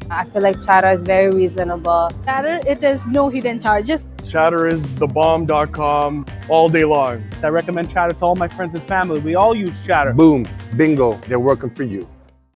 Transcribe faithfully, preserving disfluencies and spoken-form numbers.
I feel like Chatter is very reasonable. Chatter, it is no hidden charges. Chatter is the bomb dot com all day long. I recommend Chatter to all my friends and family. We all use Chatter. Boom, bingo, they're working for you.